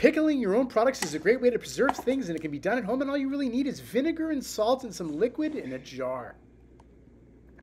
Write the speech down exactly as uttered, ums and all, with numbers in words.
Pickling your own products is a great way to preserve things, and it can be done at home, and all you really need is vinegar and salt and some liquid in a jar.